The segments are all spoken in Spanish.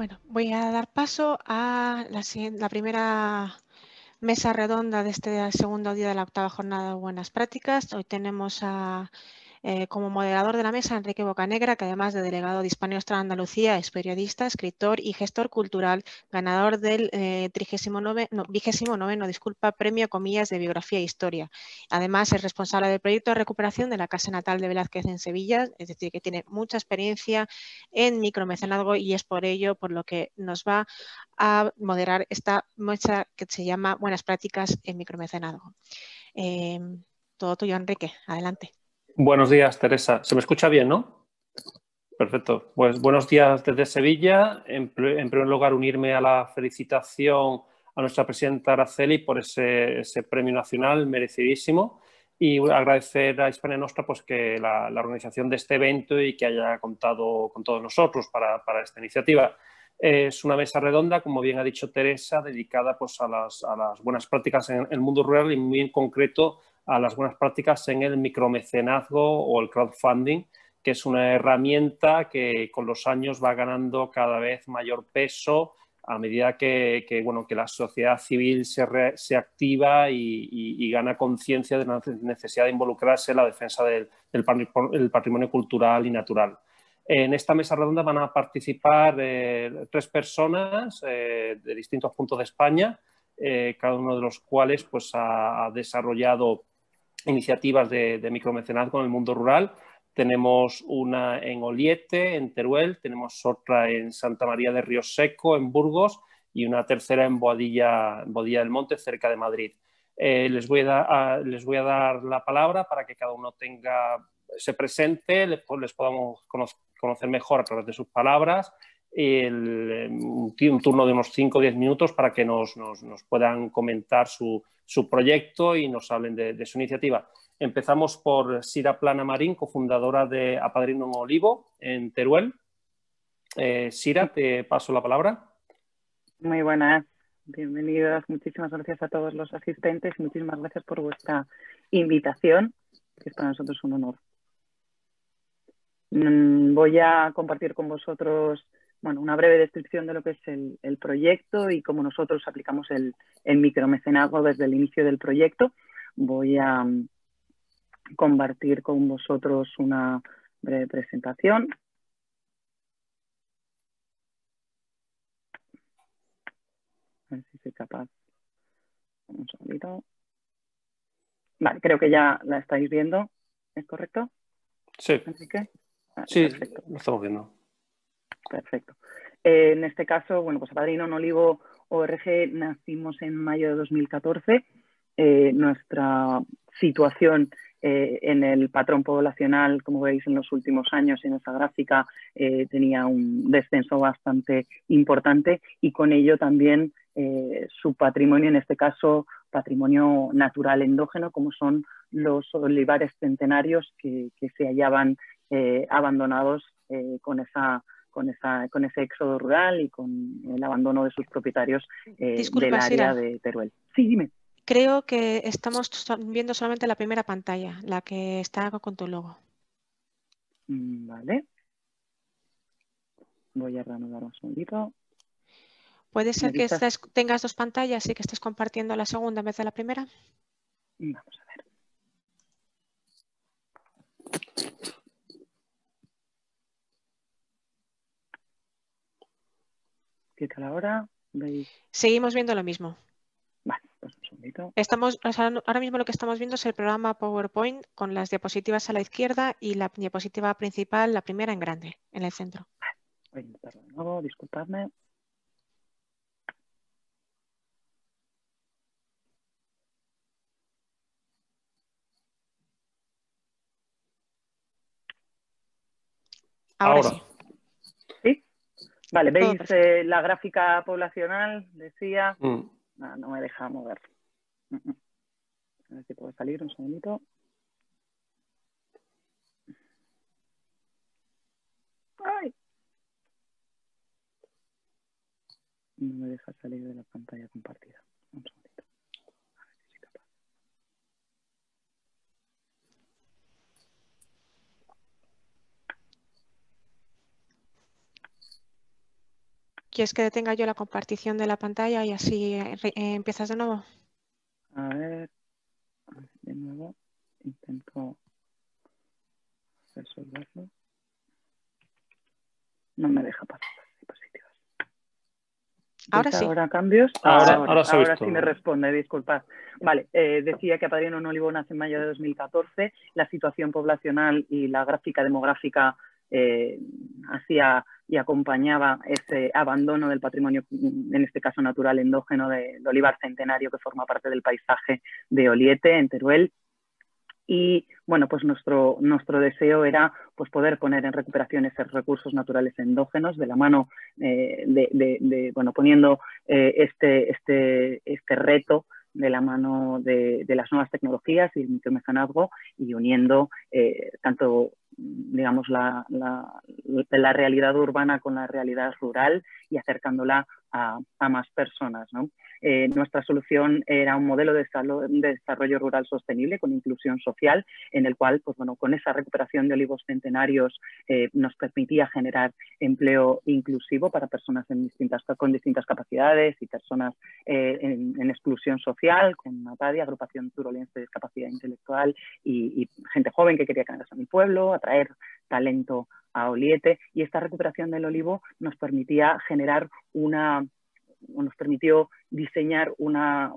Bueno, voy a dar paso a la primera mesa redonda de este segundo día de la octava jornada de Buenas Prácticas. Hoy tenemos como moderador de la mesa Enrique Bocanegra, que además de delegado de Hispania Austral Andalucía, es periodista, escritor y gestor cultural, ganador del 29º Premio Comillas de Biografía e Historia. Además, es responsable del proyecto de recuperación de la Casa Natal de Velázquez en Sevilla, es decir, que tiene mucha experiencia en micromecenazgo y es por ello por lo que nos va a moderar esta mesa que se llama Buenas Prácticas en Micromecenazgo. Todo tuyo, Enrique. Adelante. Buenos días, Teresa. ¿Se me escucha bien, no? Perfecto. Pues buenos días desde Sevilla. En primer lugar, unirme a la felicitación a nuestra presidenta Araceli por ese premio nacional merecidísimo y agradecer a Hispania Nostra pues, que la organización de este evento y que haya contado con todos nosotros para esta iniciativa. Es una mesa redonda, como bien ha dicho Teresa, dedicada pues, a las buenas prácticas en el mundo rural y muy en concreto a las buenas prácticas en el micromecenazgo o el crowdfunding, que es una herramienta que con los años va ganando cada vez mayor peso a medida que la sociedad civil se activa y gana conciencia de la necesidad de involucrarse en la defensa del patrimonio cultural y natural. En esta mesa redonda van a participar 3 personas de distintos puntos de España, cada uno de los cuales pues, ha desarrollado iniciativas de micromecenazgo en el mundo rural. Tenemos una en Oliete, en Teruel, tenemos otra en Santa María de Río Seco, en Burgos, y una tercera en Boadilla del Monte, cerca de Madrid. Les voy a dar la palabra para que cada uno se presente, les podamos conocer mejor a través de sus palabras. Un turno de unos 5 o 10 minutos para que nos puedan comentar su proyecto y nos hablen de su iniciativa. Empezamos por Sira Plana Marín, cofundadora de Apadrino en Olivo, en Teruel. Sira, te paso la palabra. Muy buenas, bienvenidos. Muchísimas gracias a todos los asistentes y muchísimas gracias por vuestra invitación, que es para nosotros un honor. Voy a compartir con vosotros una breve descripción de lo que es el proyecto y cómo nosotros aplicamos el micromecenazgo desde el inicio del proyecto. Voy a compartir con vosotros una breve presentación. A ver si soy capaz. Un segundito. Vale, creo que ya la estáis viendo. ¿Es correcto? Sí. ¿Enrique? Vale, sí, perfecto. lo estamos viendo. Perfecto. En este caso, pues Apadrino en Olivo ORG nacimos en mayo de 2014. Nuestra situación en el patrón poblacional, como veis en los últimos años en esta gráfica, tenía un descenso bastante importante y con ello también su patrimonio, en este caso patrimonio natural endógeno, como son los olivares centenarios que se hallaban abandonados con ese éxodo rural y con el abandono de sus propietarios del área Sira, de Teruel. Sí, dime. Creo que estamos viendo solamente la primera pantalla, la que está con tu logo. Vale. Voy a reanudar un segundito. ¿Puede ser que tengas 2 pantallas y que estés compartiendo la segunda en vez de la primera? Vamos a ver. ¿Qué tal ahora? ¿Veis? Seguimos viendo lo mismo. Vale, pues un segundito. Ahora mismo lo que estamos viendo es el programa PowerPoint con las diapositivas a la izquierda y la diapositiva principal, la primera en grande, en el centro. Vale, voy a intentarlo de nuevo, disculpadme. Ahora sí. ¿Sí? Vale, ¿veis la gráfica poblacional? Decía. No me deja mover. A ver si puedo salir un segundito. ¡Ay! No me deja salir de la pantalla compartida. Un segundito. A ver si soy capaz. ¿Quieres que detenga yo la compartición de la pantalla y así empiezas de nuevo? A ver, de nuevo, intento resolverlo. No me deja pasar las diapositivas. Ahora sí. ¿Ahora cambios? Ahora se ha visto. Sí me responde, disculpad. Vale, decía que Apadrino un Olivo nace en mayo de 2014. La situación poblacional y la gráfica demográfica hacía y acompañaba ese abandono del patrimonio, en este caso natural endógeno, del olivar centenario que forma parte del paisaje de Oliete, en Teruel. Y bueno, pues nuestro deseo era pues poder poner en recuperación esos recursos naturales endógenos de la mano bueno, poniendo este reto de la mano de las nuevas tecnologías y el micromecenazgo y uniendo tanto digamos la realidad urbana con la realidad rural y acercándola a más personas, ¿no? Nuestra solución era un modelo de desarrollo rural sostenible con inclusión social, en el cual, pues bueno, con esa recuperación de olivos centenarios nos permitía generar empleo inclusivo para personas con distintas capacidades y personas en exclusión social, con ATADI, Agrupación Turolense de Discapacidad Intelectual, y gente joven que quería quedarse en el pueblo, atraer talento a Oliete, y esta recuperación del olivo nos permitía generar nos permitió diseñar una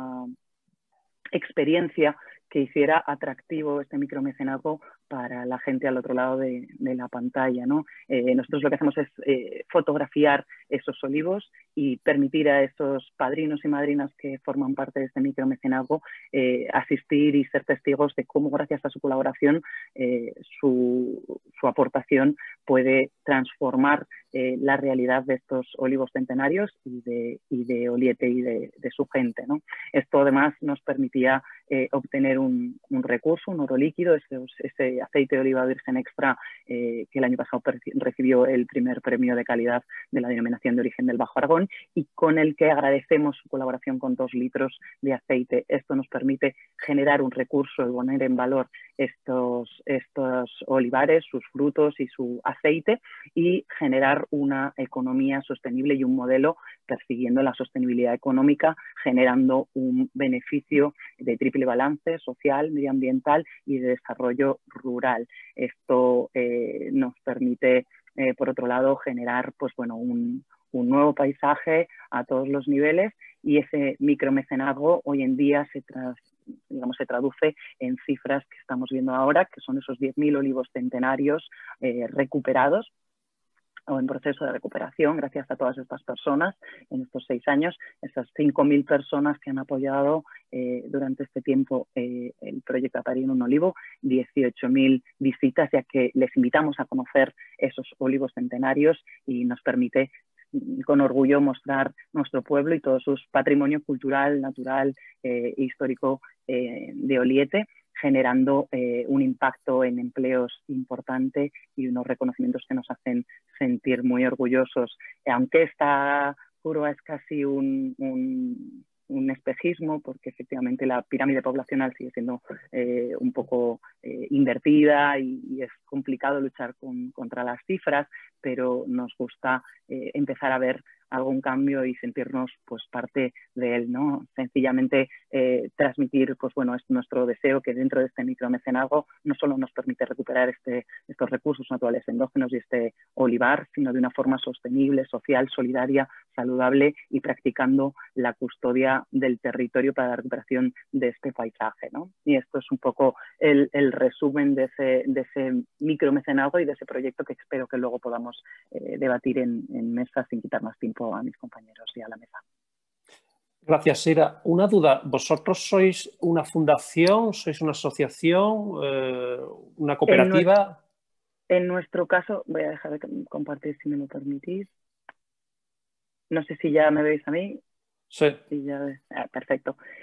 experiencia que hiciera atractivo este micromecenazgo para la gente al otro lado de la pantalla, ¿no? Nosotros lo que hacemos es fotografiar esos olivos y permitir a esos padrinos y madrinas que forman parte de este micromecenazgo asistir y ser testigos de cómo, gracias a su colaboración, su aportación puede transformar la realidad de estos olivos centenarios y de Oliete y de su gente, ¿no? Esto además nos permitía obtener un recurso, un oro líquido, ese aceite de oliva virgen extra que el año pasado recibió el primer premio de calidad de la denominación de origen del Bajo Aragón, y con el que agradecemos su colaboración con 2 litros de aceite. Esto nos permite generar un recurso y poner en valor estos olivares, sus frutos y su aceite, y generar una economía sostenible y un modelo persiguiendo la sostenibilidad económica, generando un beneficio de triple balance social, medioambiental y de desarrollo rural. Esto nos permite, por otro lado, generar pues, bueno, un nuevo paisaje a todos los niveles, y ese micromecenazgo hoy en día se traduce en cifras que estamos viendo ahora, que son esos 10.000 olivos centenarios recuperados o en proceso de recuperación, gracias a todas estas personas en estos 6 años, esas 5.000 personas que han apoyado durante este tiempo el proyecto Apadrino un Olivo, 18.000 visitas, ya que les invitamos a conocer esos olivos centenarios y nos permite con orgullo mostrar nuestro pueblo y todo su patrimonio cultural, natural e histórico de Oliete, generando un impacto en empleos importante y unos reconocimientos que nos hacen sentir muy orgullosos. Aunque esta curva es casi un espejismo, porque efectivamente la pirámide poblacional sigue siendo un poco invertida y es complicado luchar contra las cifras, pero nos gusta empezar a ver algún cambio y sentirnos pues parte de él, ¿no? Sencillamente transmitir, pues bueno, es nuestro deseo que dentro de este micromecenazgo no solo nos permite recuperar estos recursos naturales endógenos y este olivar, sino de una forma sostenible, social, solidaria, saludable y practicando la custodia del territorio para la recuperación de este paisaje, ¿no? Y esto es un poco el resumen de ese micromecenazgo y de ese proyecto que espero que luego podamos debatir en mesa sin quitar más tiempo a mis compañeros y a la mesa. Gracias, Sira. Una duda, ¿vosotros sois una fundación, sois una asociación, una cooperativa? En nuestro caso, voy a dejar de compartir si me lo permitís. No sé si ya me veis a mí. Sí. Perfecto.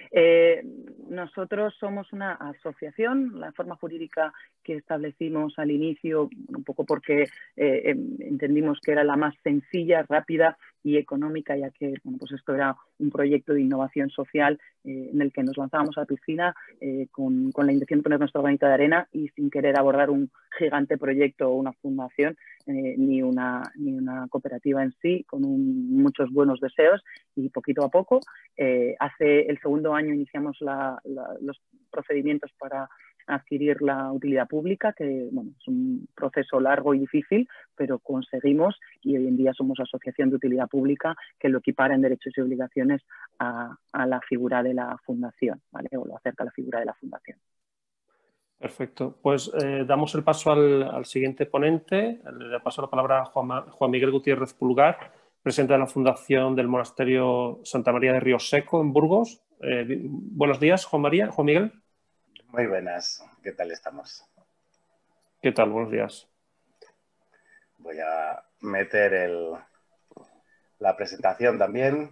Nosotros somos una asociación, la forma jurídica que establecimos al inicio, un poco porque entendimos que era la más sencilla, rápida y económica, ya que bueno, pues esto era un proyecto de innovación social en el que nos lanzábamos a la piscina con la intención de poner nuestra granito de arena y sin querer abordar un gigante proyecto o una fundación ni una cooperativa en sí, con muchos buenos deseos, y poquito a poco. Hace el segundo año iniciamos los procedimientos para adquirir la utilidad pública, que bueno, es un proceso largo y difícil, pero conseguimos, y hoy en día somos asociación de utilidad pública que lo equipara en derechos y obligaciones a la figura de la fundación, ¿vale? O lo acerca a la figura de la fundación. Perfecto. Pues damos el paso al siguiente ponente. Le paso la palabra a Juan Miguel Gutiérrez Pulgar, presidente de la Fundación del Monasterio Santa María de Río Seco, en Burgos. Buenos días, Juan Miguel. Muy buenas. ¿Qué tal estamos? ¿Qué tal? Buenos días. Voy a meter la presentación también.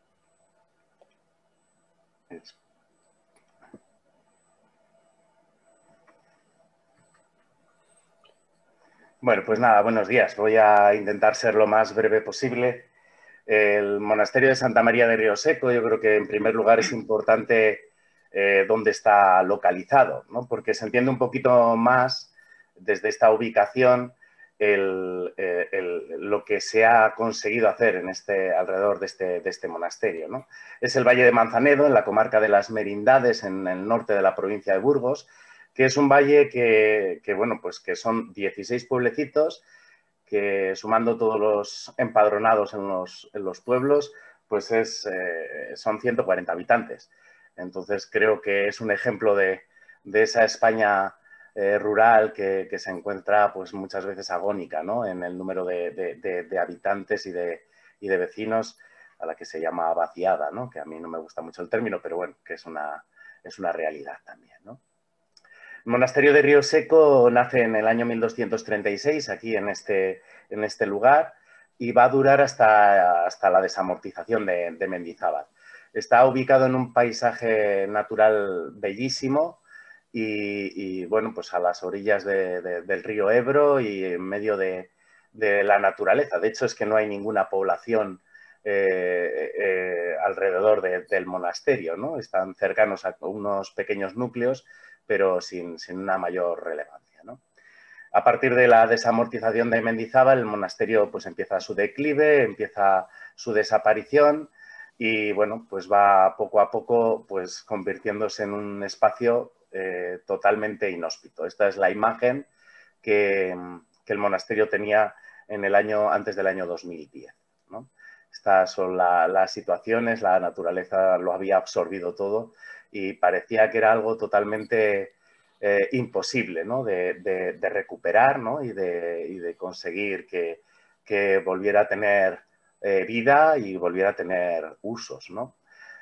Bueno, pues nada, buenos días. Voy a intentar ser lo más breve posible. El Monasterio de Santa María de Río Seco, yo creo que en primer lugar es importante dónde está localizado, ¿no? Porque se entiende un poquito más desde esta ubicación lo que se ha conseguido hacer alrededor de este monasterio, ¿no? Es el Valle de Manzanedo, en la comarca de las Merindades, en el norte de la provincia de Burgos, que es un valle bueno, pues que son 16 pueblecitos que, sumando todos los empadronados en los pueblos, pues son 140 habitantes. Entonces creo que es un ejemplo de esa España rural que se encuentra pues muchas veces agónica, ¿no? En el número de habitantes y de vecinos, a la que se llama vaciada, ¿no? Que a mí no me gusta mucho el término, pero bueno, que es una realidad también, ¿no? El Monasterio de Río Seco nace en el año 1236, aquí en este lugar, y va a durar hasta la desamortización de Mendizábal. Está ubicado en un paisaje natural bellísimo y bueno, pues a las orillas del río Ebro y en medio de la naturaleza. De hecho, es que no hay ninguna población alrededor del monasterio, ¿no? Están cercanos a unos pequeños núcleos, pero sin una mayor relevancia, ¿no? A partir de la desamortización de Mendizábal, el monasterio pues empieza su declive, empieza su desaparición y bueno, pues va poco a poco pues convirtiéndose en un espacio totalmente inhóspito. Esta es la imagen que el monasterio tenía antes del año 2010, ¿no? Estas son las situaciones, la naturaleza lo había absorbido todo y parecía que era algo totalmente imposible, ¿no? de recuperar, ¿no? y de conseguir que volviera a tener vida y volviera a tener usos, ¿no?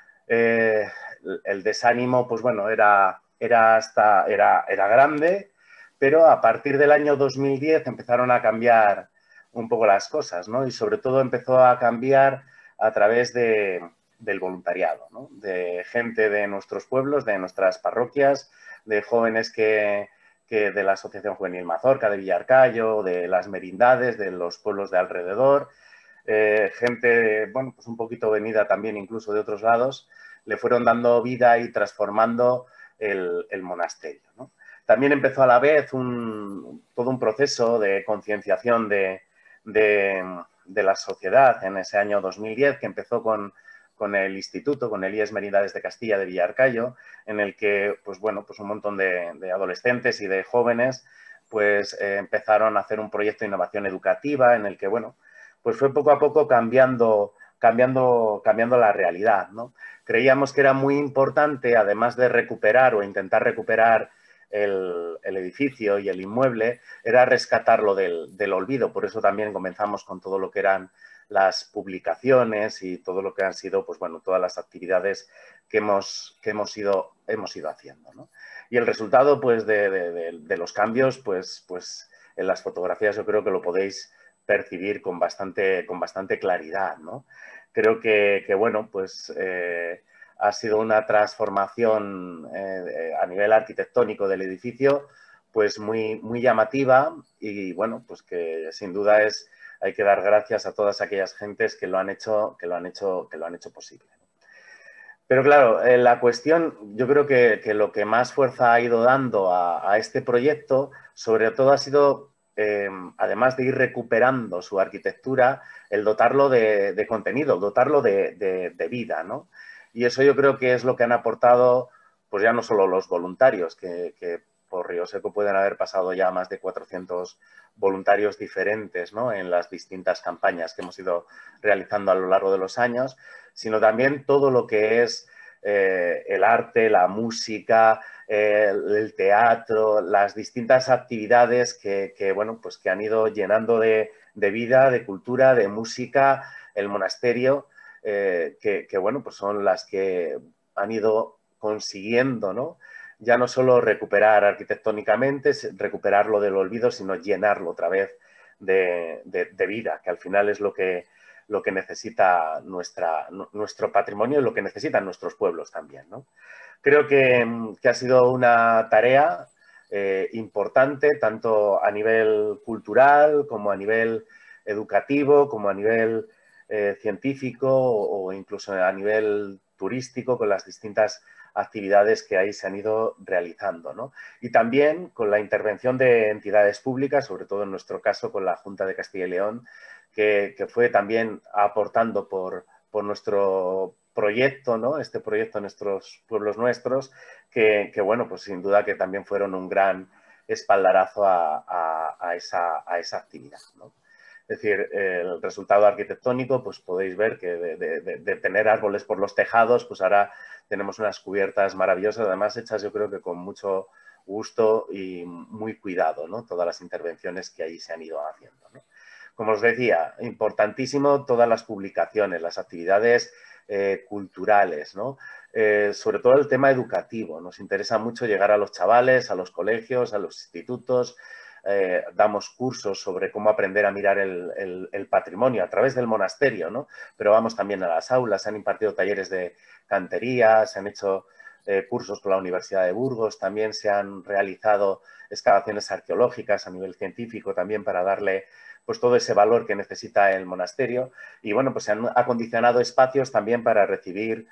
El desánimo, pues bueno, era grande, pero a partir del año 2010 empezaron a cambiar un poco las cosas, ¿no? Y sobre todo empezó a cambiar a través del voluntariado, ¿no? De gente de nuestros pueblos, de nuestras parroquias, de jóvenes de la Asociación Juvenil Mazorca, de Villarcayo, de las Merindades, de los pueblos de alrededor, gente, bueno, pues un poquito venida también incluso de otros lados, le fueron dando vida y transformando el monasterio, ¿no? También empezó a la vez todo un proceso de concienciación de la sociedad en ese año 2010, que empezó con el instituto, con el IES Merindades de Castilla de Villarcayo, en el que pues, bueno, pues un montón de adolescentes y de jóvenes pues, empezaron a hacer un proyecto de innovación educativa en el que bueno, pues fue poco a poco cambiando la realidad, ¿no? Creíamos que era muy importante, además de recuperar o intentar recuperar el edificio y el inmueble, era rescatarlo del olvido. Por eso también comenzamos con todo lo que eran las publicaciones y todo lo que han sido, pues bueno, todas las actividades que hemos ido haciendo, ¿no? Y el resultado, pues, de los cambios, pues en las fotografías yo creo que lo podéis percibir con bastante claridad, ¿no? Creo que bueno, pues ha sido una transformación a nivel arquitectónico del edificio pues muy llamativa y bueno, pues que sin duda hay que dar gracias a todas aquellas gentes que lo han hecho posible. Pero claro, la cuestión, yo creo que lo que más fuerza ha ido dando a este proyecto, sobre todo ha sido, además de ir recuperando su arquitectura, el dotarlo de contenido, dotarlo de vida, ¿no? Y eso yo creo que es lo que han aportado, pues ya no solo los voluntarios, que por Río Seco pueden haber pasado ya más de 400 voluntarios diferentes, ¿no?, en las distintas campañas que hemos ido realizando a lo largo de los años, sino también todo lo que es el arte, la música, el teatro, las distintas actividades bueno, pues que han ido llenando de vida, de cultura, de música, el monasterio, que bueno, pues son las que han ido consiguiendo, ¿no?, ya no solo recuperar arquitectónicamente, recuperarlo del olvido, sino llenarlo otra vez de vida, que al final es lo que necesita nuestro patrimonio y lo que necesitan nuestros pueblos también, ¿no? Creo que ha sido una tarea importante, tanto a nivel cultural como a nivel educativo, como a nivel científico o incluso a nivel turístico, con las distintas actividades que ahí se han ido realizando, ¿no? Y también con la intervención de entidades públicas, sobre todo en nuestro caso con la Junta de Castilla y León, que fue también aportando por nuestro proyecto, ¿no?, este proyecto en estos pueblos nuestros, que bueno, pues sin duda que también fueron un gran espaldarazo a esa actividad, ¿no? Es decir, el resultado arquitectónico, pues podéis ver que de tener árboles por los tejados, pues ahora tenemos unas cubiertas maravillosas, además hechas yo creo que con mucho gusto y muy cuidado, ¿no?, todas las intervenciones que ahí se han ido haciendo, ¿no? Como os decía, importantísimo todas las publicaciones, las actividades culturales, ¿no? Sobre todo el tema educativo. Nos interesa mucho llegar a los chavales, a los colegios, a los institutos. Damos cursos sobre cómo aprender a mirar el patrimonio a través del monasterio, ¿no? Pero vamos también a las aulas, se han impartido talleres de cantería, se han hecho cursos con la Universidad de Burgos, también se han realizado excavaciones arqueológicas a nivel científico también para darle pues todo ese valor que necesita el monasterio y bueno, pues se han acondicionado espacios también para recibir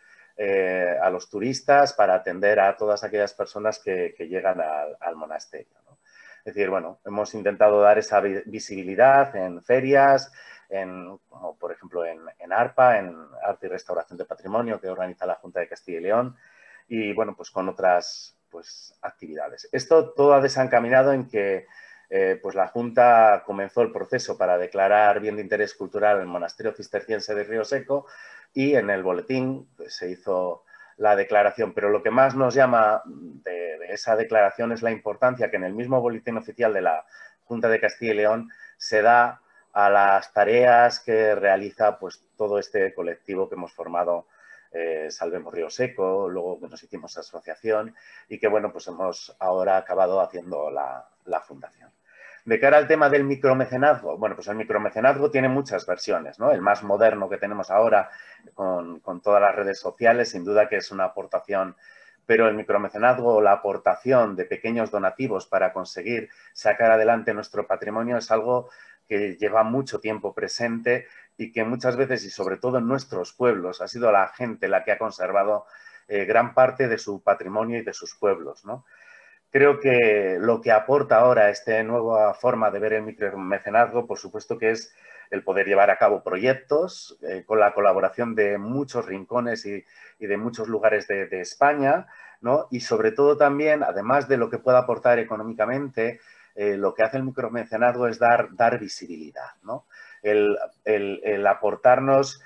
a los turistas, para atender a todas aquellas personas que llegan al monasterio, ¿no? Es decir, bueno, hemos intentado dar esa visibilidad en ferias, como por ejemplo en ARPA, en Arte y Restauración de Patrimonio, que organiza la Junta de Castilla y León, y bueno, pues con otras pues, actividades. Esto todo ha desencaminado en que pues la Junta comenzó el proceso para declarar bien de interés cultural el monasterio cisterciense de Río Seco y en el boletín pues, se hizo la declaración. Pero lo que más nos llama de esa declaración es la importancia que en el mismo boletín oficial de la Junta de Castilla y León se da a las tareas que realiza pues, todo este colectivo que hemos formado, Salvemos Río Seco, luego que nos hicimos asociación y que bueno, pues hemos ahora acabado haciendo la fundación. De cara al tema del micromecenazgo, bueno, pues el micromecenazgo tiene muchas versiones, ¿no? El más moderno que tenemos ahora con todas las redes sociales, sin duda que es una aportación, pero el micromecenazgo o la aportación de pequeños donativos para conseguir sacar adelante nuestro patrimonio es algo que lleva mucho tiempo presente y que muchas veces, y sobre todo en nuestros pueblos, ha sido la gente la que ha conservado gran parte de su patrimonio y de sus pueblos, ¿no? Creo que lo que aporta ahora esta nueva forma de ver el micromecenazgo, por supuesto que es el poder llevar a cabo proyectos con la colaboración de muchos rincones y de muchos lugares de España, ¿no? Y sobre todo también, además de lo que pueda aportar económicamente, lo que hace el micromecenazgo es dar visibilidad, ¿no? El aportarnos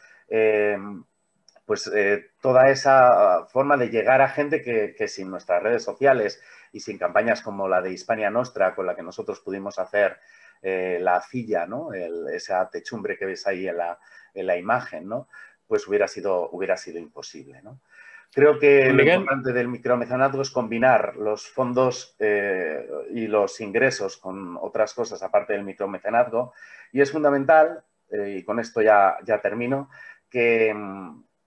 pues toda esa forma de llegar a gente que sin nuestras redes sociales y sin campañas como la de Hispania Nostra, con la que nosotros pudimos hacer la cilla, ¿no? Esa techumbre que ves ahí en la imagen, ¿no? Pues hubiera sido imposible, ¿no? Creo que Miguel, lo importante del micromecenazgo es combinar los fondos y los ingresos con otras cosas aparte del micromecenazgo y es fundamental, y con esto ya termino, que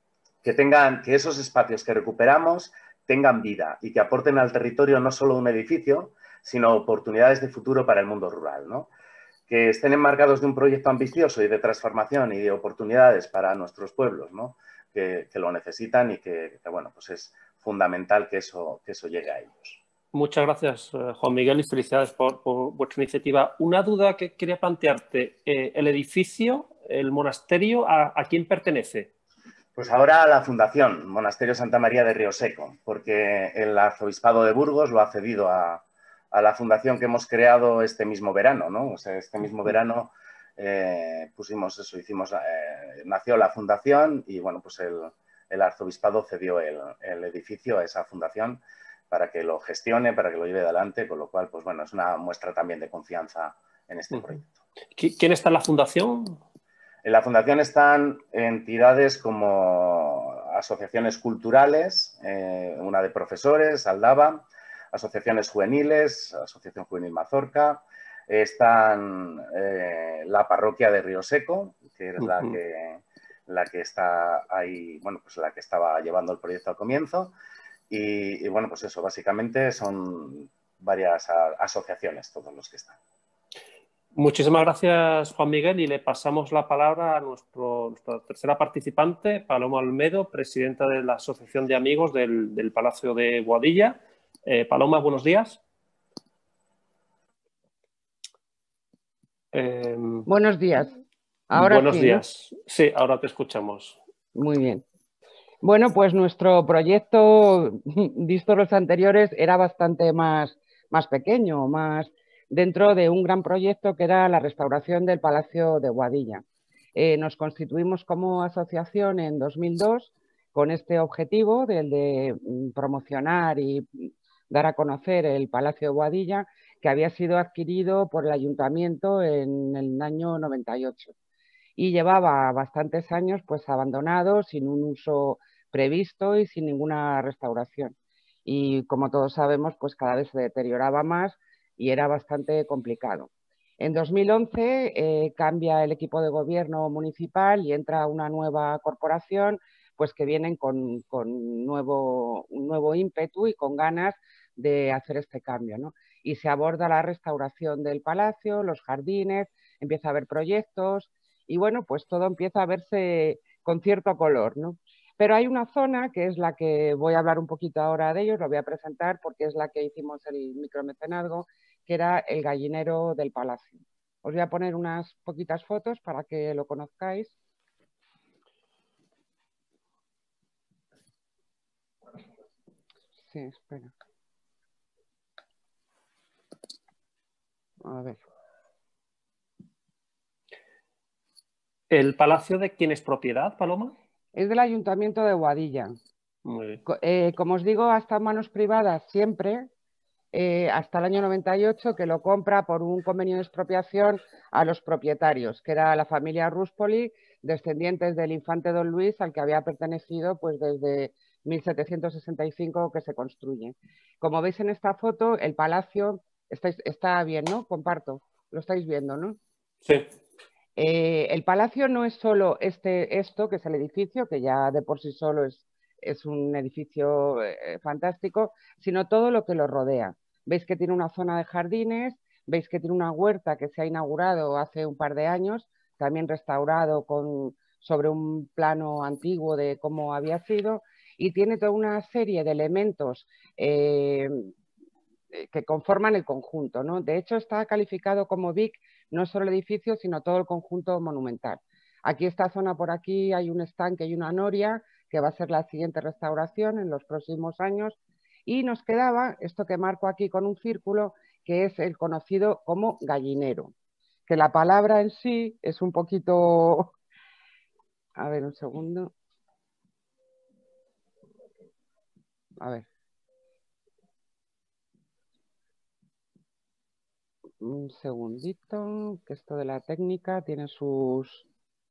que esos espacios que recuperamos tengan vida y que aporten al territorio no solo un edificio, sino oportunidades de futuro para el mundo rural, ¿no? Que estén enmarcados de un proyecto ambicioso y de transformación y de oportunidades para nuestros pueblos, ¿no? Que lo necesitan y que, bueno, pues es fundamental que eso llegue a ellos. Muchas gracias, Juan Miguel, y felicidades por vuestra iniciativa. Una duda que quería plantearte. ¿El edificio, el monasterio, a quién pertenece? Pues ahora a la Fundación Monasterio Santa María de Río Seco, porque el Arzobispado de Burgos lo ha cedido a la fundación que hemos creado este mismo verano, ¿no? O sea, este mismo verano pusimos eso, nació la fundación y, bueno, pues el Arzobispado cedió el edificio a esa fundación para que lo gestione, para que lo lleve adelante, con lo cual, pues bueno, es una muestra también de confianza en este proyecto. ¿Quién está en la fundación? En la fundación están entidades como asociaciones culturales, una de profesores, Aldaba, asociaciones juveniles, Asociación Juvenil Mazorca, están la parroquia de Río Seco, que es la que está ahí, bueno, pues la que estaba llevando el proyecto al comienzo, y bueno, pues eso, básicamente son varias asociaciones todos los que están. Muchísimas gracias, Juan Miguel, y le pasamos la palabra a nuestra tercera participante, Paloma Olmedo, presidenta de la Asociación de Amigos del Palacio de Boadilla. Paloma, buenos días. Buenos días. Ahora buenos sí, días. ¿no? Sí, ahora te escuchamos. Muy bien. Bueno, pues nuestro proyecto, visto los anteriores, era bastante más pequeño, más dentro de un gran proyecto que era la restauración del Palacio de Boadilla. Nos constituimos como asociación en 2002 con este objetivo, del de promocionar y dar a conocer el Palacio de Boadilla, que había sido adquirido por el Ayuntamiento en el año 98. Y llevaba bastantes años pues abandonado, sin un uso previsto y sin ninguna restauración. Y como todos sabemos, pues cada vez se deterioraba más y era bastante complicado. En 2011 cambia el equipo de gobierno municipal y entra una nueva corporación, pues que vienen con un nuevo ímpetu y con ganas de hacer este cambio, ¿no? Y se aborda la restauración del palacio, los jardines, empieza a haber proyectos, y bueno, pues todo empieza a verse con cierto color, ¿no? Pero hay una zona que es la que voy a hablar un poquito ahora de ellos, lo voy a presentar porque es la que hicimos el micromecenazgo, que era el gallinero del palacio. Os voy a poner unas poquitas fotos para que lo conozcáis. Sí, espera. A ver. ¿El palacio de quién es propiedad, Paloma? Es del Ayuntamiento de Boadilla. Muy bien. Como os digo, hasta manos privadas siempre, hasta el año 98, que lo compra por un convenio de expropiación a los propietarios, que era la familia Ruspoli, descendientes del infante Don Luis, al que había pertenecido pues desde 1765 que se construye. Como veis en esta foto, el palacio está bien, ¿no? Comparto, lo estáis viendo, ¿no? Sí. El palacio no es solo esto, que es el edificio, que ya de por sí solo es un edificio fantástico, sino todo lo que lo rodea. Veis que tiene una zona de jardines, veis que tiene una huerta que se ha inaugurado hace un par de años, también restaurado sobre un plano antiguo de cómo había sido, y tiene toda una serie de elementos que conforman el conjunto, ¿no? De hecho, está calificado como BIC no solo el edificio, sino todo el conjunto monumental. Aquí, esta zona por aquí, hay un estanque y una noria, que va a ser la siguiente restauración en los próximos años. Y nos quedaba esto que marco aquí con un círculo, que es el conocido como gallinero, que la palabra en sí es un poquito... A ver, un segundo. A ver. Un segundito, que esto de la técnica tiene sus...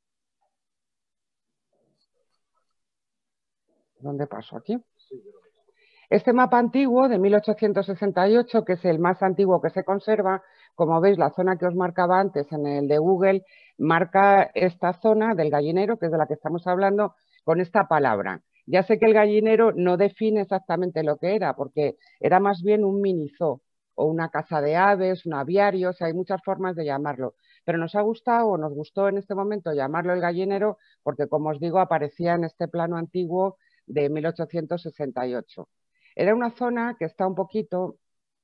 ¿Dónde paso aquí? Este mapa antiguo de 1868, que es el más antiguo que se conserva, como veis, la zona que os marcaba antes en el de Google, marca esta zona del gallinero, que es de la que estamos hablando, con esta palabra. Ya sé que el gallinero no define exactamente lo que era, porque era más bien un mini zoo o una casa de aves, un aviario, o sea, hay muchas formas de llamarlo. Pero nos ha gustado o nos gustó en este momento llamarlo el gallinero porque, como os digo, aparecía en este plano antiguo de 1868. Era una zona que está un poquito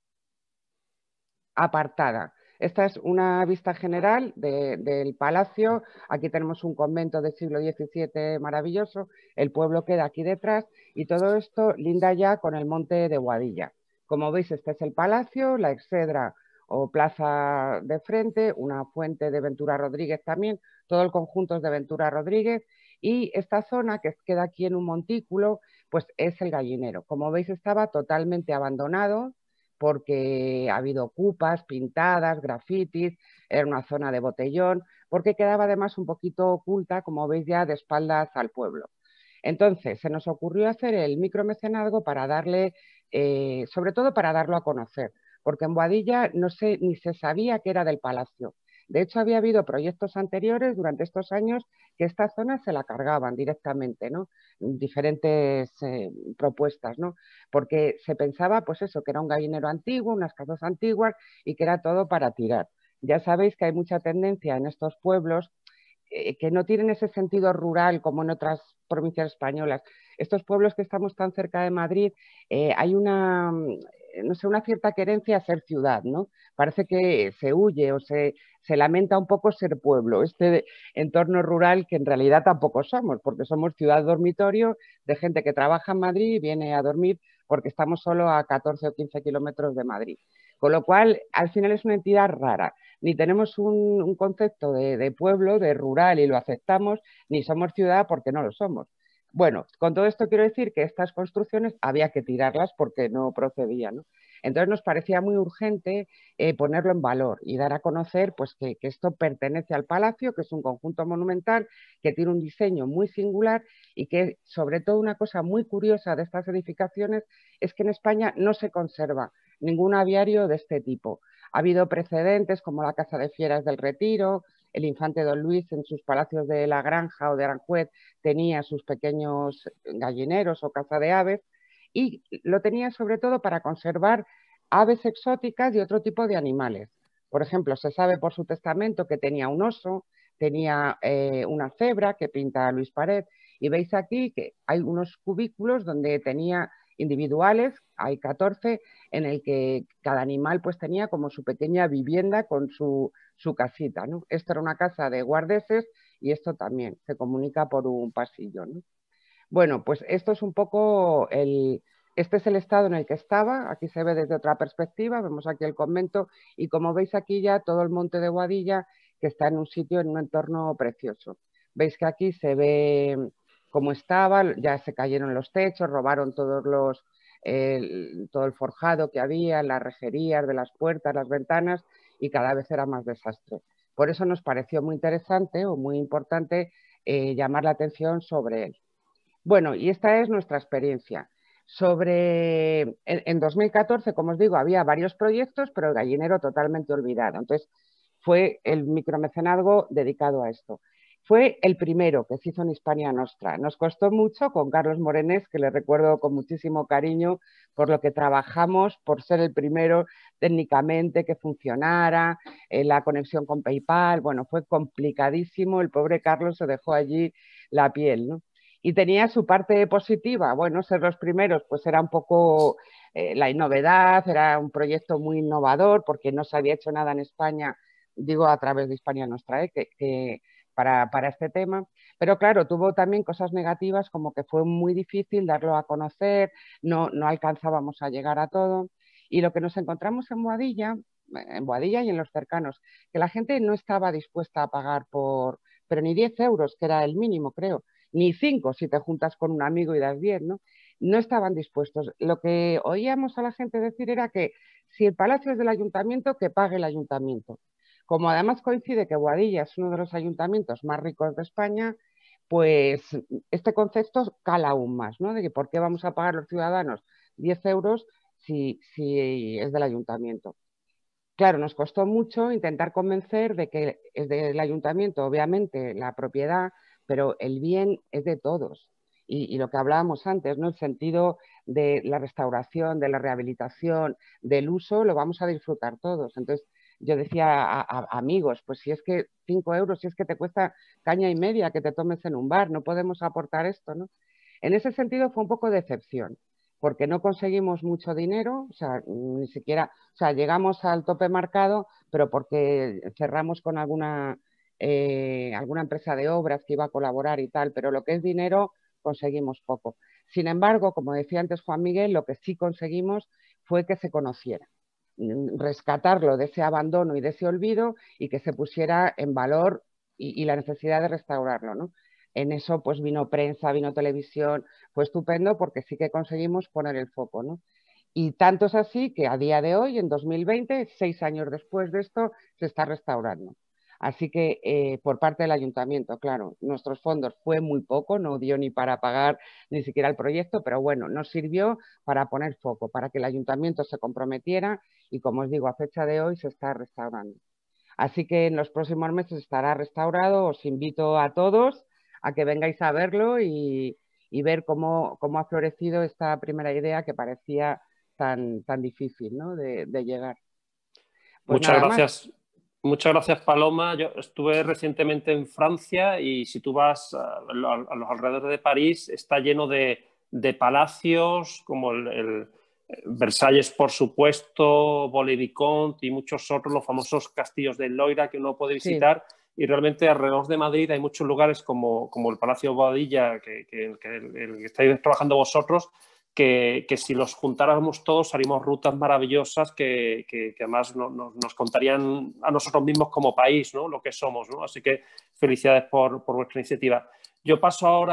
apartada. Esta es una vista general del palacio. Aquí tenemos un convento del siglo XVII maravilloso. El pueblo queda aquí detrás y todo esto linda ya con el monte de Boadilla. Como veis, este es el palacio, la exedra o plaza de frente, una fuente de Ventura Rodríguez también, todo el conjunto es de Ventura Rodríguez. Y esta zona que queda aquí en un montículo, pues es el gallinero. Como veis, estaba totalmente abandonado, porque ha habido cupas pintadas, grafitis, era una zona de botellón, porque quedaba además un poquito oculta, como veis ya, de espaldas al pueblo. Entonces, se nos ocurrió hacer el micromecenazgo para darle, sobre todo para darlo a conocer, porque en Boadilla no sé, ni se sabía que era del palacio. De hecho, había habido proyectos anteriores durante estos años que esta zona se la cargaban directamente, ¿no? Diferentes propuestas, ¿no? Porque se pensaba, pues eso, que era un gallinero antiguo, unas casas antiguas y que era todo para tirar. Ya sabéis que hay mucha tendencia en estos pueblos que no tienen ese sentido rural como en otras provincias españolas. Estos pueblos que estamos tan cerca de Madrid, hay una, no sé, una cierta querencia a ser ciudad, ¿no? Parece que se huye o se lamenta un poco ser pueblo, este entorno rural que en realidad tampoco somos, porque somos ciudad dormitorio de gente que trabaja en Madrid y viene a dormir porque estamos solo a 14 o 15 kilómetros de Madrid. Con lo cual, al final es una entidad rara. Ni tenemos un concepto de pueblo, de rural y lo aceptamos, ni somos ciudad porque no lo somos. Bueno, con todo esto quiero decir que estas construcciones había que tirarlas porque no procedían, ¿no? Entonces nos parecía muy urgente ponerlo en valor y dar a conocer pues, que esto pertenece al palacio, que es un conjunto monumental, que tiene un diseño muy singular y que sobre todo una cosa muy curiosa de estas edificaciones es que en España no se conserva ningún aviario de este tipo. Ha habido precedentes como la Casa de Fieras del Retiro, el infante Don Luis en sus palacios de La Granja o de Aranjuez tenía sus pequeños gallineros o caza de aves y lo tenía sobre todo para conservar aves exóticas y otro tipo de animales. Por ejemplo, se sabe por su testamento que tenía un oso, tenía una cebra que pinta Luis Pared y veis aquí que hay unos cubículos donde tenía individuales, hay 14, en el que cada animal pues tenía como su pequeña vivienda con su casita, ¿no? Esto era una casa de guardeses y esto también se comunica por un pasillo, ¿no? Bueno, pues esto es un poco este es el estado en el que estaba, aquí se ve desde otra perspectiva, vemos aquí el convento y como veis aquí ya todo el monte de Boadilla que está en un sitio, en un entorno precioso. Veis que aquí se ve cómo estaba, ya se cayeron los techos, robaron todo el forjado que había, las rejerías de las puertas, las ventanas y cada vez era más desastre. Por eso nos pareció muy interesante o muy importante llamar la atención sobre él. Bueno, y esta es nuestra experiencia. En 2014, como os digo, había varios proyectos, pero el gallinero totalmente olvidado. Entonces, fue el micromecenazgo dedicado a esto. Fue el primero que se hizo en Hispania Nostra. Nos costó mucho con Carlos Morenés, que le recuerdo con muchísimo cariño por lo que trabajamos, por ser el primero técnicamente que funcionara, la conexión con PayPal. Bueno, fue complicadísimo. El pobre Carlos se dejó allí la piel, ¿no? Y tenía su parte positiva, bueno, ser los primeros, pues era un poco la novedad, era un proyecto muy innovador porque no se había hecho nada en España, digo a través de Hispania Nostra, para este tema. Pero claro, tuvo también cosas negativas como que fue muy difícil darlo a conocer, no alcanzábamos a llegar a todo. Y lo que nos encontramos en Boadilla y en los cercanos, que la gente no estaba dispuesta a pagar pero ni 10 euros, que era el mínimo, creo, ni 5 si te juntas con un amigo y das 10, ¿no? No estaban dispuestos. Lo que oíamos a la gente decir era que si el palacio es del ayuntamiento, que pague el ayuntamiento. Como además coincide que Boadilla es uno de los ayuntamientos más ricos de España, pues este concepto cala aún más, ¿no? De que por qué vamos a pagar los ciudadanos 10 euros si es del ayuntamiento. Claro, nos costó mucho intentar convencer de que es del ayuntamiento, obviamente, la propiedad, pero el bien es de todos. Y lo que hablábamos antes, ¿no? El sentido de la restauración, de la rehabilitación, del uso, lo vamos a disfrutar todos. Entonces, yo decía a amigos, pues si es que 5 euros, si es que te cuesta caña y media que te tomes en un bar, no podemos aportar esto, ¿no? En ese sentido fue un poco de decepción, porque no conseguimos mucho dinero, o sea, ni siquiera, o sea, llegamos al tope marcado, pero porque cerramos con alguna empresa de obras que iba a colaborar y tal, pero lo que es dinero conseguimos poco. Sin embargo, como decía antes Juan Miguel, lo que sí conseguimos fue que se conociera, rescatarlo de ese abandono y de ese olvido y que se pusiera en valor y la necesidad de restaurarlo, ¿no? En eso pues vino prensa, vino televisión, fue estupendo porque sí que conseguimos poner el foco, ¿no? Y tanto es así que a día de hoy, en 2020, 6 años después de esto, se está restaurando. Así que por parte del ayuntamiento, claro, nuestros fondos fue muy poco, no dio ni para pagar ni siquiera el proyecto, pero bueno, nos sirvió para poner foco, para que el ayuntamiento se comprometiera y, como os digo, a fecha de hoy se está restaurando. Así que en los próximos meses estará restaurado. Os invito a todos a que vengáis a verlo y ver cómo ha florecido esta primera idea que parecía tan difícil, ¿no? de llegar. Pues muchas nada gracias. más. Muchas gracias, Paloma. Yo estuve recientemente en Francia y si tú vas a los alrededores de París, está lleno de palacios como el Versalles, por supuesto, Vaux-le-Vicomte y muchos otros, los famosos castillos de Loira que uno puede Sí. visitar. Y realmente alrededor de Madrid hay muchos lugares como el Palacio Boadilla, el que estáis trabajando vosotros, que si los juntáramos todos haríamos rutas maravillosas que además nos contarían a nosotros mismos como país, ¿no? Lo que somos, ¿no? Así que felicidades por vuestra iniciativa. Yo pasamos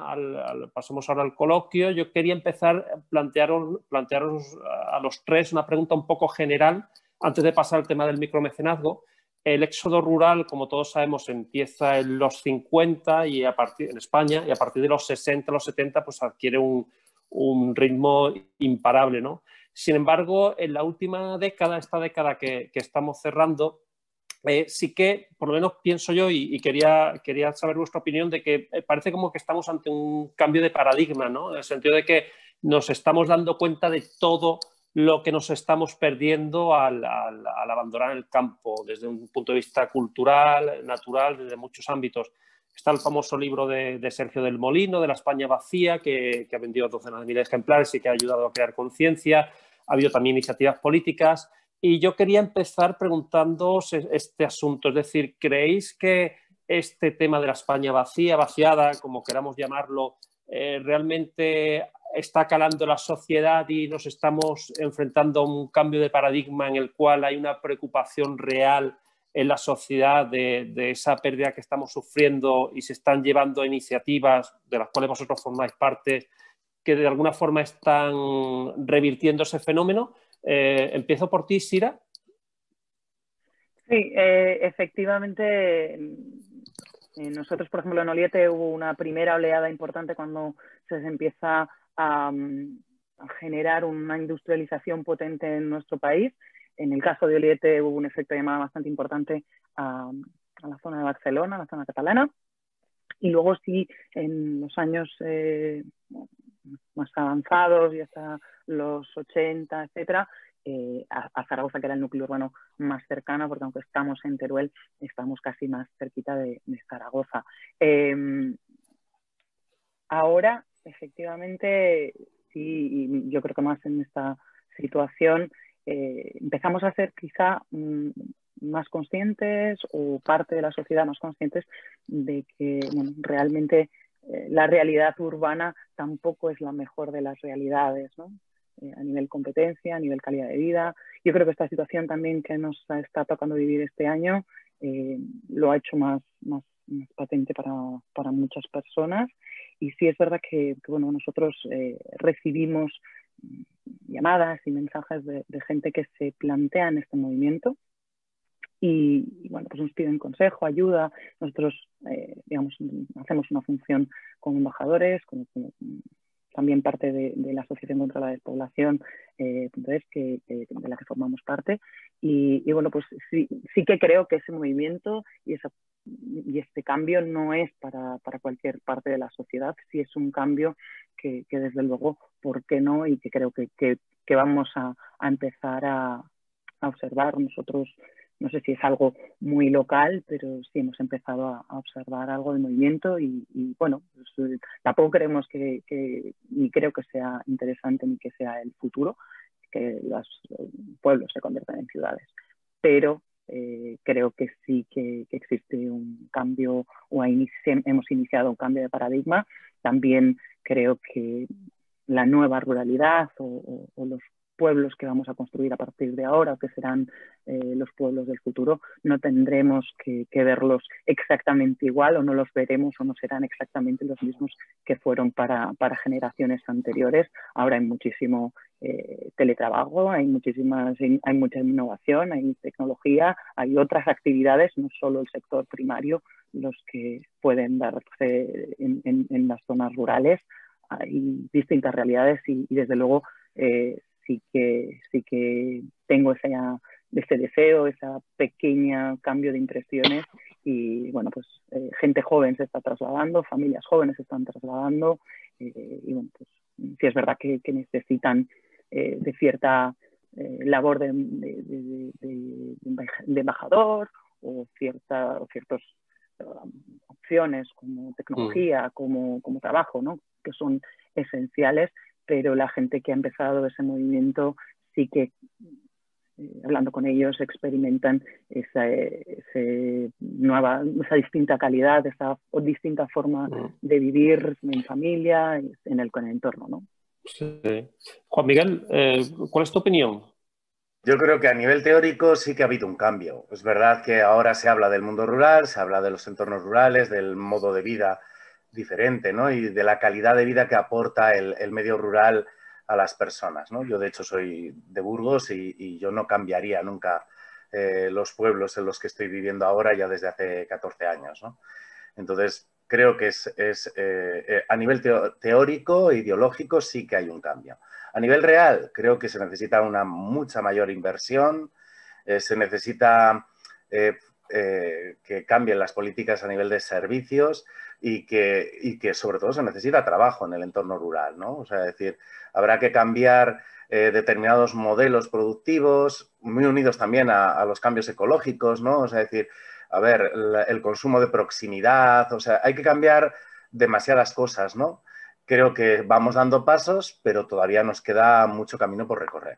ahora al coloquio. Yo quería empezar a plantearos a los tres una pregunta un poco general antes de pasar al tema del micromecenazgo. El éxodo rural, como todos sabemos, empieza en los 50 en España, y a partir de los 60, los 70, pues adquiere un ritmo imparable, ¿no? Sin embargo, en la última década, esta década que estamos cerrando, sí que, por lo menos pienso yo, y quería saber vuestra opinión, de que parece como que estamos ante un cambio de paradigma, ¿no? En el sentido de que nos estamos dando cuenta de todo lo que nos estamos perdiendo al abandonar el campo, desde un punto de vista cultural, natural, desde muchos ámbitos. Está el famoso libro de Sergio del Molino, de la España vacía, que ha vendido docenas de miles de ejemplares y que ha ayudado a crear conciencia. Ha habido también iniciativas políticas. Y yo quería empezar preguntándoos este asunto. Es decir, ¿creéis que este tema de la España vacía, vaciada, como queramos llamarlo, realmente está calando la sociedad y nos estamos enfrentando a un cambio de paradigma en el cual hay una preocupación real en la sociedad de esa pérdida que estamos sufriendo y se están llevando iniciativas de las cuales vosotros formáis parte que de alguna forma están revirtiendo ese fenómeno? Empiezo por ti, Sira. Sí, efectivamente, nosotros, por ejemplo, en Oliete hubo una primera oleada importante cuando se empieza a generar una industrialización potente en nuestro país. En el caso de Oliete hubo un efecto de llamada bastante importante a la zona de Barcelona, a la zona catalana. Y luego sí, en los años más avanzados y hasta los 80, etcétera, a Zaragoza, que era el núcleo urbano más cercano, porque aunque estamos en Teruel, estamos casi más cerquita de Zaragoza. Ahora, efectivamente, sí, y yo creo que más en esta situación, empezamos a ser quizá más conscientes, o parte de la sociedad más conscientes, de que bueno, realmente la realidad urbana tampoco es la mejor de las realidades, ¿no? A nivel competencia, a nivel calidad de vida. Yo creo que esta situación también que nos está tocando vivir este año lo ha hecho más patente para muchas personas. Y sí es verdad que bueno, nosotros recibimos llamadas y mensajes de gente que se plantea en este movimiento y bueno, pues nos piden consejo, ayuda. Nosotros, digamos, hacemos una función como embajadores, como también parte de la Asociación contra la Despoblación, de la que formamos parte. Y bueno, pues sí que creo que ese movimiento y esa y este cambio no es para cualquier parte de la sociedad, sí es un cambio que desde luego, ¿por qué no? Y que creo que vamos a empezar a observar nosotros. No sé si es algo muy local, pero sí hemos empezado a observar algo de movimiento y bueno, pues, tampoco creemos ni creo que sea interesante ni que sea el futuro, que los pueblos se conviertan en ciudades. Pero creo que sí que existe un cambio o hemos iniciado un cambio de paradigma. También creo que la nueva ruralidad o los pueblos que vamos a construir a partir de ahora, que serán los pueblos del futuro, no tendremos que verlos exactamente igual, o no los veremos o no serán exactamente los mismos que fueron para generaciones anteriores. Ahora hay muchísimo teletrabajo, hay mucha innovación, hay tecnología, hay otras actividades, no solo el sector primario, los que pueden darse en las zonas rurales. Hay distintas realidades y desde luego sí que tengo ese deseo, esa pequeña cambio de impresiones y bueno, pues gente joven se está trasladando, familias jóvenes se están trasladando y bueno, pues sí es verdad que necesitan de cierta labor de embajador o ciertas opciones como tecnología, como trabajo, ¿no? Que son esenciales, pero la gente que ha empezado ese movimiento sí que, hablando con ellos, experimentan esa distinta calidad, esa distinta forma de vivir en familia, en el entorno, ¿no? Sí. Juan Miguel, ¿cuál es tu opinión? Yo creo que a nivel teórico sí que ha habido un cambio. Es verdad que ahora se habla del mundo rural, se habla de los entornos rurales, del modo de vida diferente, ¿no? Y de la calidad de vida que aporta el medio rural a las personas, ¿no? Yo, de hecho, soy de Burgos y yo no cambiaría nunca los pueblos en los que estoy viviendo ahora ya desde hace 14 años, ¿no? Entonces, creo que a nivel teórico, ideológico, sí que hay un cambio. A nivel real, creo que se necesita una mucha mayor inversión, se necesita que cambien las políticas a nivel de servicios y que sobre todo se necesita trabajo en el entorno rural, ¿no? O sea, es decir, habrá que cambiar determinados modelos productivos, muy unidos también a los cambios ecológicos, ¿no? O sea, es decir, a ver, el consumo de proximidad, o sea, hay que cambiar demasiadas cosas, ¿no? Creo que vamos dando pasos, pero todavía nos queda mucho camino por recorrer.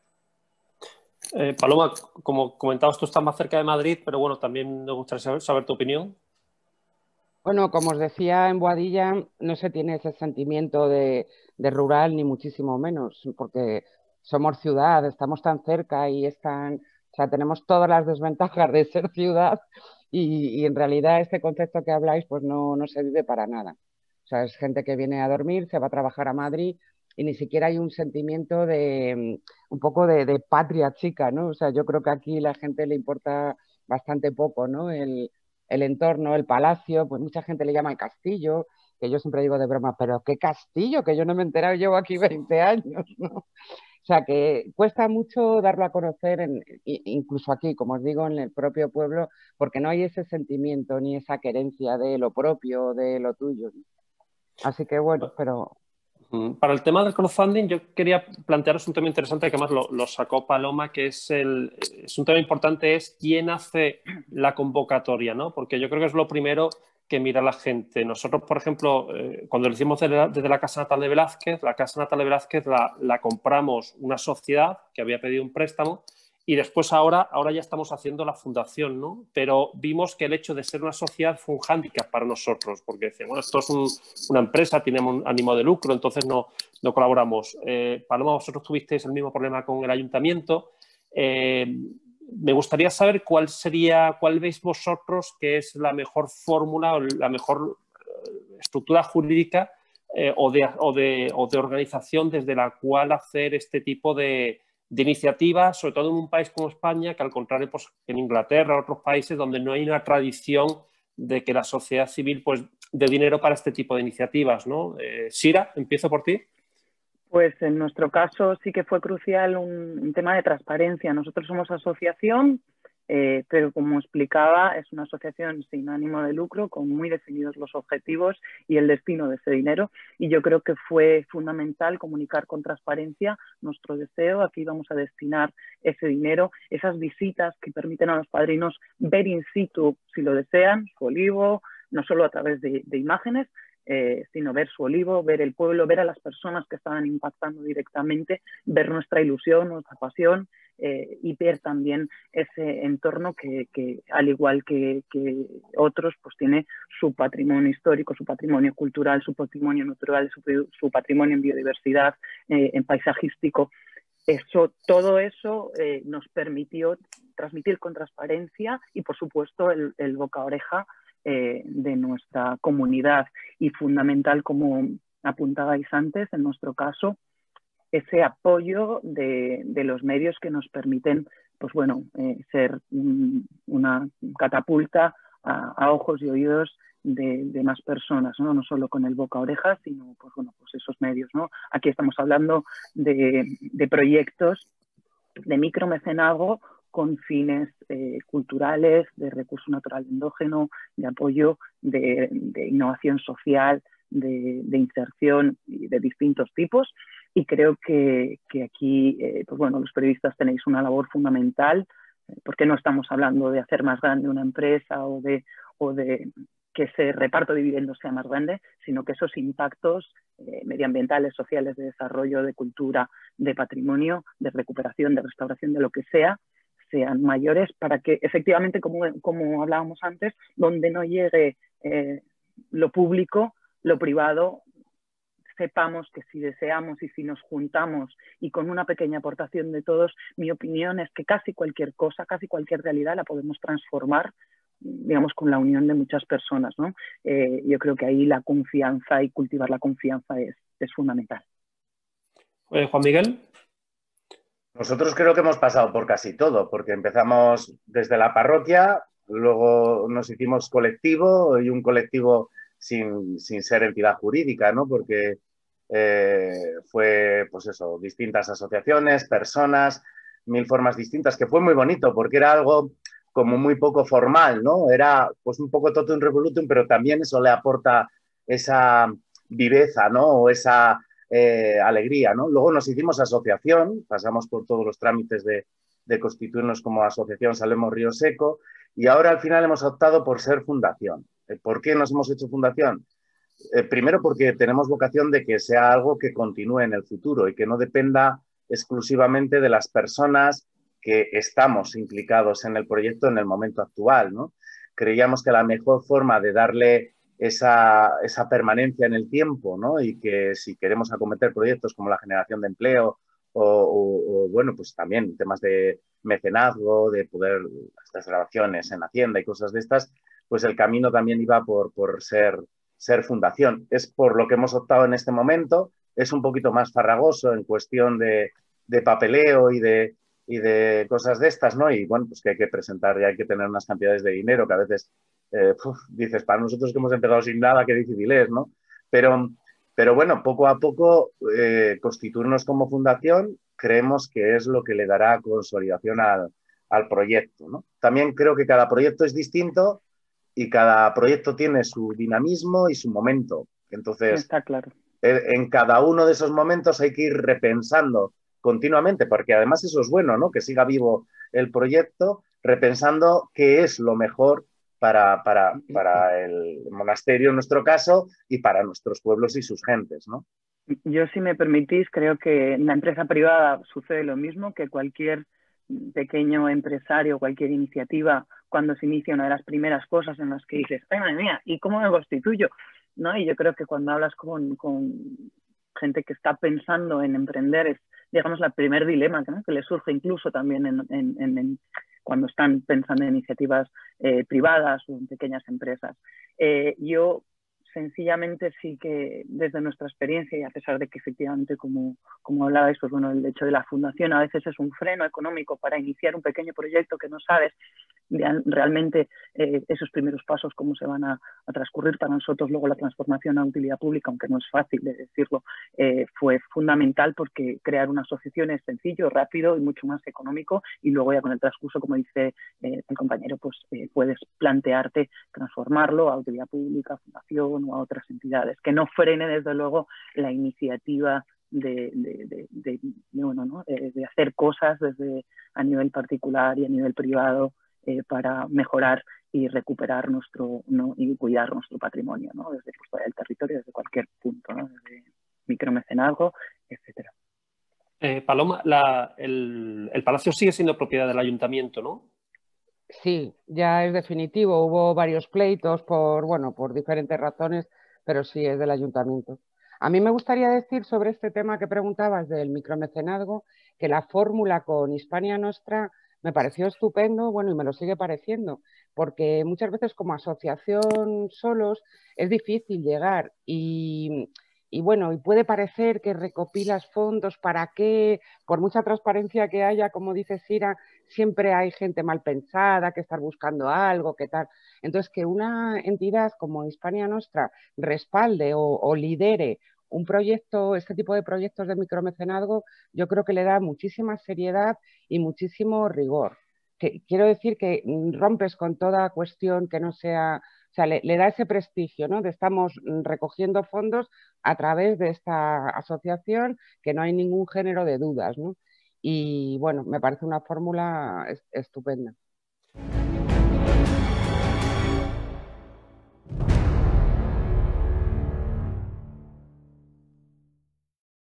Paloma, como comentabas, tú estás más cerca de Madrid, pero bueno, también nos gustaría saber tu opinión. Bueno, como os decía, en Boadilla no se tiene ese sentimiento de rural, ni muchísimo menos, porque somos ciudad, estamos tan cerca y o sea, tenemos todas las desventajas de ser ciudad y en realidad este concepto que habláis pues no se vive para nada. O sea, es gente que viene a dormir, se va a trabajar a Madrid y ni siquiera hay un sentimiento de un poco de patria chica, ¿no? O sea, yo creo que aquí la gente le importa bastante poco, ¿no? El entorno, el palacio, pues mucha gente le llama el castillo, que yo siempre digo de broma, pero ¿qué castillo? Que yo no me he enterado, llevo aquí 20 años, ¿no? O sea, que cuesta mucho darlo a conocer, incluso aquí, como os digo, en el propio pueblo, porque no hay ese sentimiento ni esa querencia de lo propio, de lo tuyo. Así que bueno, pero... Para el tema del crowdfunding, yo quería plantearos un tema interesante que además lo sacó Paloma, que es un tema importante, es quién hace la convocatoria, ¿no? Porque yo creo que es lo primero que mira la gente. Nosotros, por ejemplo, cuando lo hicimos desde la Casa Natal de Velázquez, la Casa Natal de Velázquez la compramos una sociedad que había pedido un préstamo y después ahora ya estamos haciendo la fundación, ¿no? Pero vimos que el hecho de ser una sociedad fue un hándicap para nosotros, porque decían, bueno, esto es una empresa, tiene un ánimo de lucro, entonces no colaboramos. Paloma, vosotros tuvisteis el mismo problema con el ayuntamiento. Me gustaría saber cuál veis vosotros que es la mejor fórmula o la mejor estructura jurídica o de organización desde la cual hacer este tipo de iniciativas, sobre todo en un país como España, que al contrario, pues en Inglaterra o otros países donde no hay una tradición de que la sociedad civil pues dé dinero para este tipo de iniciativas, ¿no? Sira, empiezo por ti. Pues en nuestro caso sí que fue crucial un tema de transparencia. Nosotros somos asociación, pero como explicaba, es una asociación sin ánimo de lucro, con muy definidos los objetivos y el destino de ese dinero. Y yo creo que fue fundamental comunicar con transparencia nuestro deseo, a qué íbamos a destinar ese dinero, esas visitas que permiten a los padrinos ver in situ, si lo desean, su olivo, no solo a través de imágenes, sino ver su olivo, ver el pueblo, ver a las personas que estaban impactando directamente, ver nuestra ilusión, nuestra pasión, y ver también ese entorno que al igual que otros, pues tiene su patrimonio histórico, su patrimonio cultural, su patrimonio natural, su patrimonio en biodiversidad, en paisajístico. Todo eso nos permitió transmitir con transparencia y, por supuesto, el boca a oreja de nuestra comunidad, y fundamental, como apuntabais antes, en nuestro caso, ese apoyo de los medios que nos permiten, pues bueno, ser una catapulta a ojos y oídos de más personas, ¿no? No solo con el boca a oreja, sino pues bueno, pues esos medios, ¿no? Aquí estamos hablando de proyectos de micromecenazgo con fines culturales, de recurso natural endógeno, de apoyo, de innovación social, de inserción de distintos tipos. Y creo que aquí, pues bueno, los periodistas tenéis una labor fundamental, porque no estamos hablando de hacer más grande una empresa o de que ese reparto de dividendos sea más grande, sino que esos impactos medioambientales, sociales, de desarrollo, de cultura, de patrimonio, de recuperación, de restauración, de lo que sea, sean mayores, para que efectivamente, como hablábamos antes, donde no llegue lo público, lo privado, sepamos que si deseamos y si nos juntamos y con una pequeña aportación de todos, mi opinión es que casi cualquier cosa, casi cualquier realidad la podemos transformar, digamos, con la unión de muchas personas, ¿no? Yo creo que ahí la confianza y cultivar la confianza es fundamental. Juan Miguel. Nosotros creo que hemos pasado por casi todo, porque empezamos desde la parroquia, luego nos hicimos colectivo, y un colectivo sin ser entidad jurídica, ¿no? Porque fue, pues eso, distintas asociaciones, personas, mil formas distintas, que fue muy bonito, porque era algo como muy poco formal, ¿no? Era pues un poco totum revolutum, pero también eso le aporta esa viveza, ¿no? O esa alegría, ¿no? Luego nos hicimos asociación, pasamos por todos los trámites de constituirnos como asociación Salemos Río Seco, y ahora al final hemos optado por ser fundación. ¿Por qué nos hemos hecho fundación? Primero porque tenemos vocación de que sea algo que continúe en el futuro y que no dependa exclusivamente de las personas que estamos implicados en el proyecto en el momento actual, ¿no? Creíamos que la mejor forma de darle esa permanencia en el tiempo, ¿no? Y que si queremos acometer proyectos como la generación de empleo o bueno, pues también temas de mecenazgo, de poder, estas grabaciones en Hacienda y cosas de estas, pues el camino también iba por ser fundación. Es por lo que hemos optado en este momento. Es un poquito más farragoso en cuestión de papeleo y de cosas de estas, ¿no? Y bueno, pues que hay que presentar y hay que tener unas cantidades de dinero que a veces dices, para nosotros que hemos empezado sin nada, qué difícil es, ¿no? Pero bueno, poco a poco constituirnos como fundación creemos que es lo que le dará consolidación al proyecto, ¿no? También creo que cada proyecto es distinto y cada proyecto tiene su dinamismo y su momento. Entonces, está claro. En cada uno de esos momentos hay que ir repensando continuamente, porque además eso es bueno, ¿no? Que siga vivo el proyecto, repensando qué es lo mejor para el monasterio en nuestro caso y para nuestros pueblos y sus gentes, ¿no? Yo, si me permitís, creo que en la empresa privada sucede lo mismo, que cualquier pequeño empresario, cualquier iniciativa, cuando se inicia, una de las primeras cosas en las que dices, ¡ay, madre mía! ¿Y cómo me constituyo? ¿No? Y yo creo que cuando hablas con gente que está pensando en emprender, es, digamos, el primer dilema, ¿no? Que le surge incluso también cuando están pensando en iniciativas privadas o en pequeñas empresas. Yo sencillamente sí que desde nuestra experiencia, y a pesar de que efectivamente, como hablabais, pues bueno, el hecho de la fundación a veces es un freno económico para iniciar un pequeño proyecto que no sabes realmente esos primeros pasos, cómo se van a transcurrir. Para nosotros luego la transformación a utilidad pública, aunque no es fácil de decirlo, fue fundamental porque crear una asociación es sencillo, rápido y mucho más económico, y luego ya con el transcurso, como dice el compañero, pues puedes plantearte transformarlo a utilidad pública, fundación o a otras entidades, que no frene desde luego la iniciativa de hacer cosas desde a nivel particular y a nivel privado para mejorar y recuperar y cuidar nuestro patrimonio, ¿no? Desde el territorio, desde cualquier punto, ¿no? Desde micromecenazgo, etcétera. Paloma, el palacio sigue siendo propiedad del ayuntamiento, ¿no? Sí, ya es definitivo. Hubo varios pleitos por diferentes razones, pero sí es del ayuntamiento. A mí me gustaría decir sobre este tema que preguntabas del micromecenazgo, que la fórmula con Hispania Nostra me pareció estupendo, bueno, y me lo sigue pareciendo, porque muchas veces como asociación solos es difícil llegar y bueno, y puede parecer que recopilas fondos para qué, por mucha transparencia que haya, como dice Sira, siempre hay gente mal pensada que está buscando algo, que tal. Entonces, que una entidad como Hispania Nostra respalde o lidere un proyecto, este tipo de proyectos de micromecenazgo, yo creo que le da muchísima seriedad y muchísimo rigor. Quiero decir que rompes con toda cuestión que no sea, o sea, le da ese prestigio, ¿no? De estamos recogiendo fondos a través de esta asociación, que no hay ningún género de dudas, ¿no? Y bueno, me parece una fórmula estupenda.